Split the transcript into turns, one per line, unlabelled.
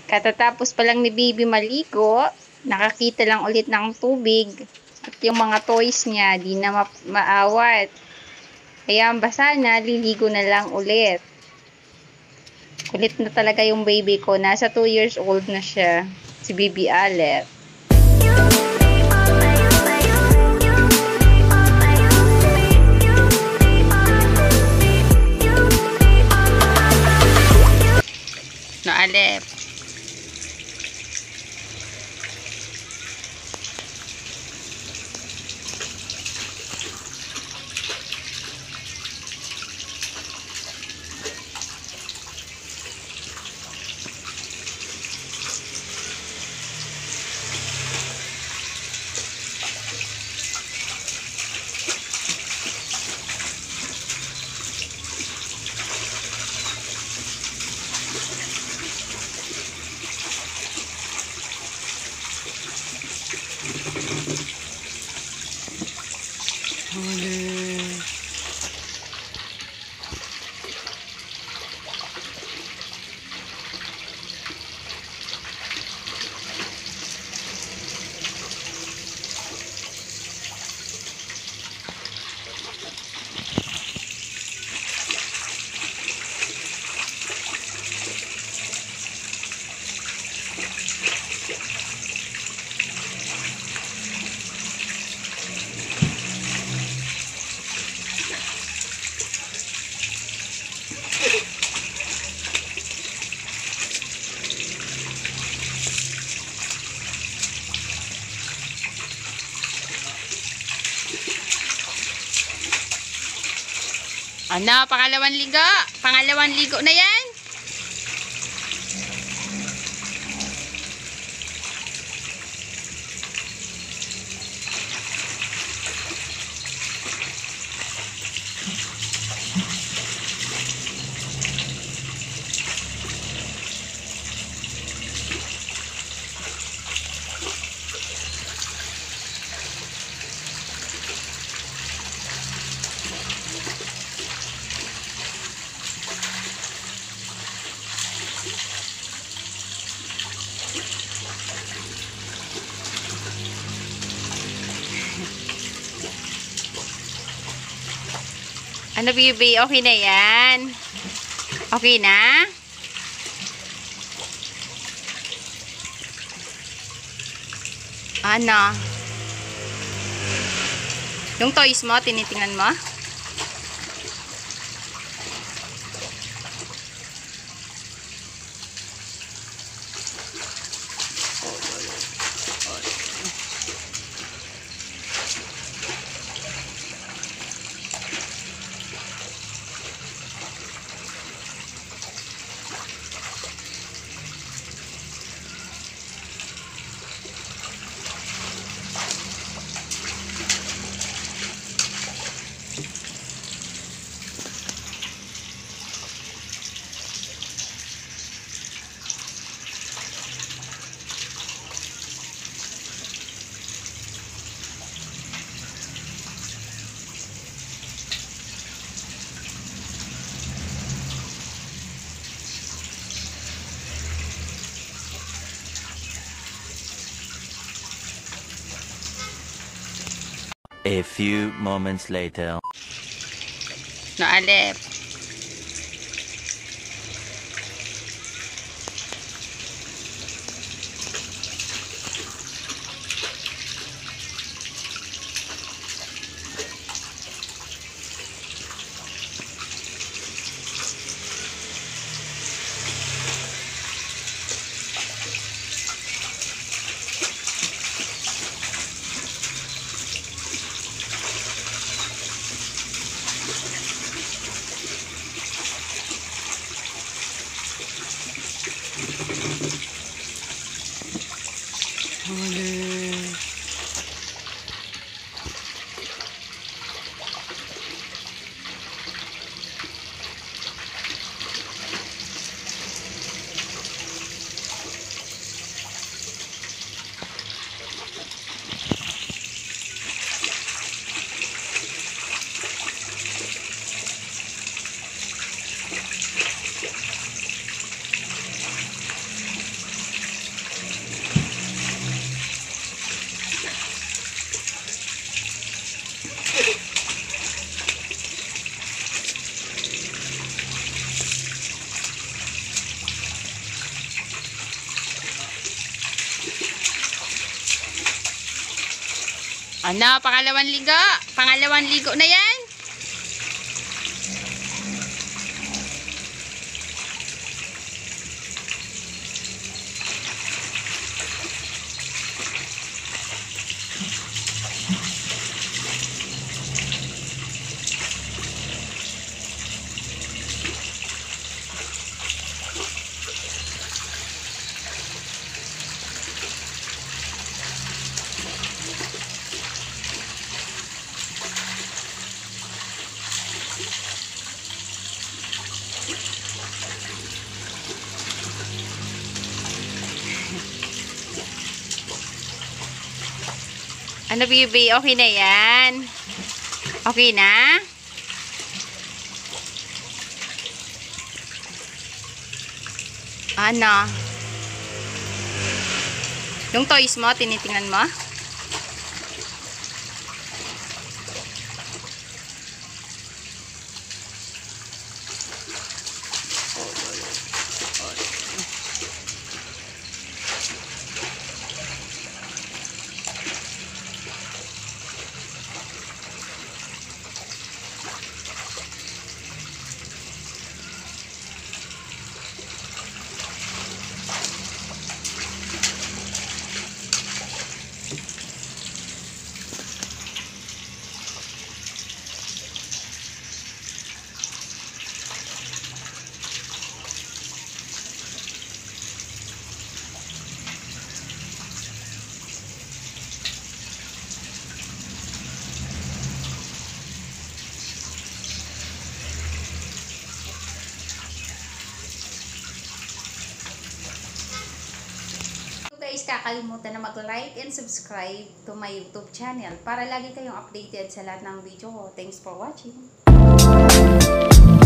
Katatapos pa lang ni baby maligo, nakakita lang ulit ng tubig. At yung mga toys niya, di na maawat. Kaya basa na, liligo na lang ulit. Kulit na talaga yung baby ko. Nasa 2 years old na siya. Si Baby Aleph. No, Aleph. Ano, pangalawang ligo? Pangalawang ligo na yan? Ano, baby? Okay na yan? Okay na? Ano? Yung toys mo, tinitingnan mo?
A few moments later.
No, Aleph. Ano, pangalawang ligo? Pangalawang ligo na yan? Ano, baby? Okay na yan? Okay na? Ano? Yung toys mo, tinitingnan mo? Guys, kakalimutan na mag-like and subscribe to my YouTube channel para lagi kayong updated sa lahat ng video ko. Thanks for watching.